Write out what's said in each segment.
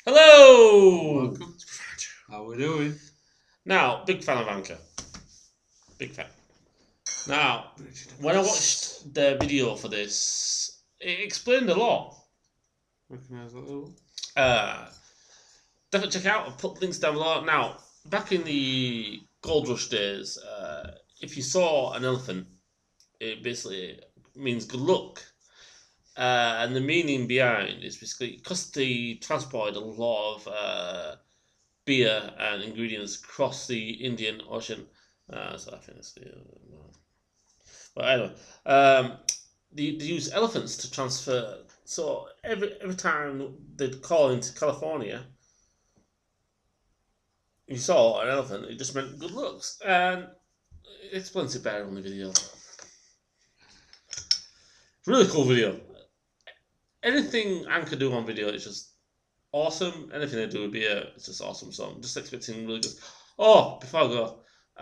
Hello! Welcome. How we doing? Now, big fan of Anchor. Big fan. Now, when I watched the video for this, it explained a lot. Recognise that little? Definitely check it out. I've put links down below. Now, back in the Gold Rush days, if you saw an elephant, it basically means good luck. And the meaning behind is basically because they transported a lot of beer and ingredients across the Indian Ocean. So I think it's the. But anyway, they use elephants to transfer. So every time they'd call into California, you saw an elephant, it just meant good looks. And it explains it better on the video. Really cool video. Anything Anchor do on video is just awesome. Anything they do with beer, it's just awesome. So I'm just expecting really good. Oh, before I go,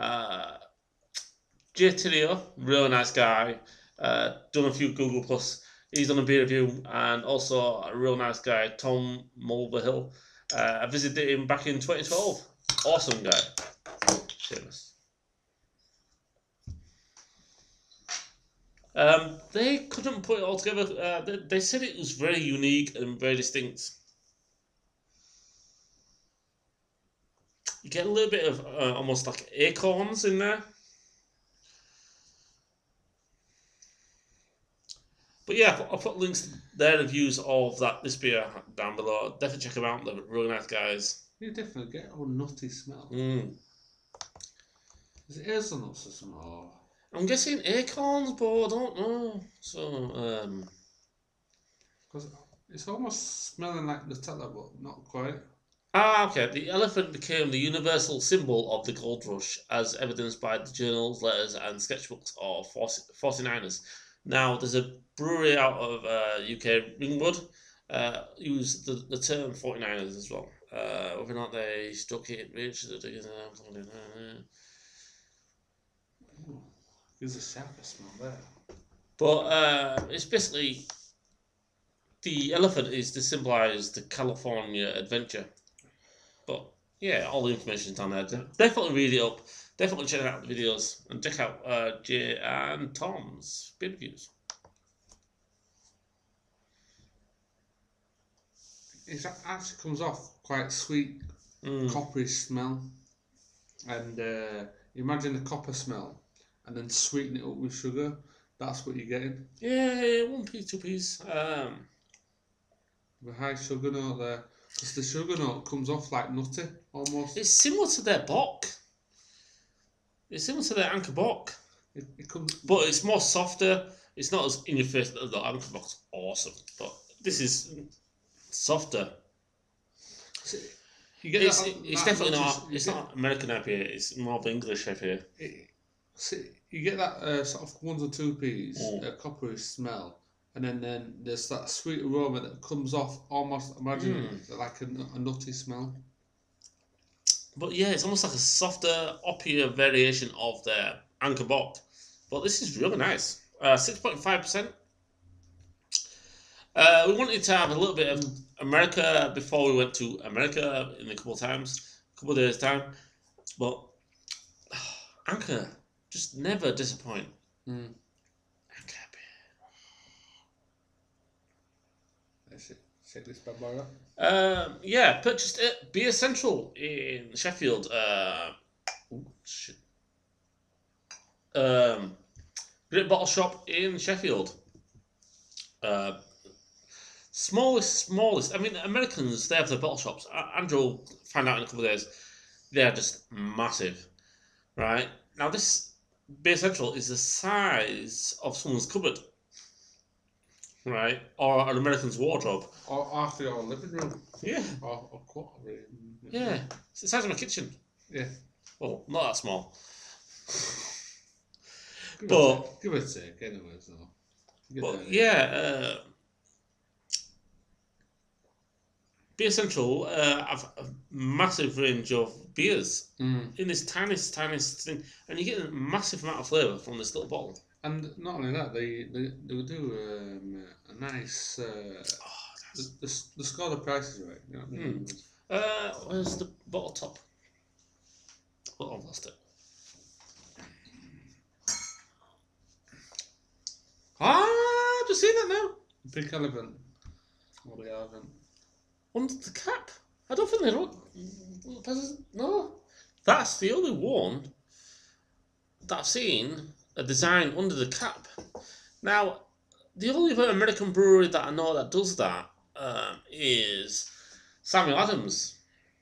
Jay Tilio, real nice guy. Done a few Google Plus. He's done a beer review, and also a real nice guy, Tom Mulverhill. I visited him back in 2012. Awesome guy. Cheers. They couldn't put it all together. They said it was very unique and very distinct. You get a little bit of almost like acorns in there. But yeah, I'll put links to their reviews of this beer down below. Definitely check them out. They're really nice guys. You definitely get a nutty smell. Is it hazelnuts or something? Or... I'm guessing acorns, but I don't know. So, because it's almost smelling like Nutella, but not quite. Okay. The elephant became the universal symbol of the gold rush, as evidenced by the journals, letters, and sketchbooks of 49ers. Now, there's a brewery out of UK, Ringwood, use the term 49ers as well. Whether or not they struck it rich, There's a sharper smell there. But it's basically the elephant is to symbolise the California adventure. But yeah, all the information's down there. Definitely read it up. Definitely check out the videos and check out Jay and Tom's beer reviews. It actually comes off quite sweet, coppery smell. And imagine the copper smell and then sweeten it up with sugar. That's what you're getting. Yeah, 1p, 2p's. The high sugar note there. Because the sugar note comes off like nutty, almost. It's similar to their bock. It's similar to their Anchor bock. It comes... But it's more softer. It's not as in your face. The Anchor bock's awesome. But this is softer. You get it's definitely not. It's not American IPA. It's more of English IPA. You get that sort of 1 or 2p's coppery smell, and then there's that sweet aroma that comes off almost. Imagine like a nutty smell. But yeah, it's almost like a softer, hoppier variation of their Anchor bock. But this is really nice. 6.5%. We wanted to have a little bit of America before we went to America in a couple of days time. But Anchor just never disappoint. Anchor beer. That's it. Check this bad boy out. Yeah, purchased it. Beer Central in Sheffield. Great bottle shop in Sheffield. Smallest. I mean, Americans, they have their bottle shops. Andrew will find out in a couple of days. They are just massive, right? Now, this Beer Central is the size of someone's cupboard, right? Or an American's wardrobe. Or half your living room. Yeah. Or quarter room. Yeah. It's the size of my kitchen. Yeah. Well, not that small. Give it a take, anyways, though. But yeah, Beer Central have a massive range of beers in this tiniest thing, and you get a massive amount of flavour from this little bottle. And not only that, they do a nice The score the price is right. You know what I mean? Where's the bottle top? Oh, I've lost it. Just seen that now. Big elephant. Or the elephant. Under the cap. I don't think they don't. No. That's the only one that I've seen a design under the cap. Now, the only other American brewery that I know that does that is Samuel Adams.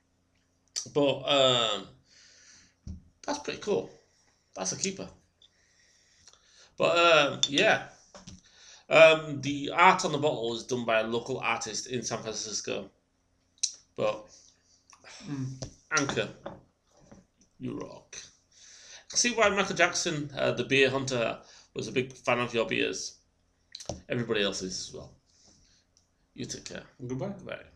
But that's pretty cool. That's a keeper. But yeah. The art on the bottle is done by a local artist in San Francisco. But Anchor, you rock. I see why Michael Jackson, the beer hunter, was a big fan of your beers. Everybody else is as well. You take care. Goodbye. Bye.